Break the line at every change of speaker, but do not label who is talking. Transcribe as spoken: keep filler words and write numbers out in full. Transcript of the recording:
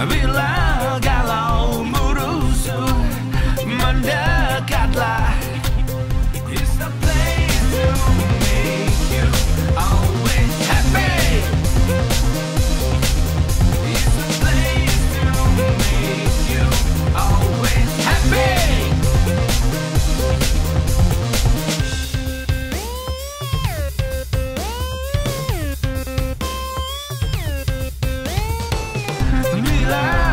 Bila galau merusuh, mendekatlah. It's the place to make you always happy. It's the place to make you always happy. Bila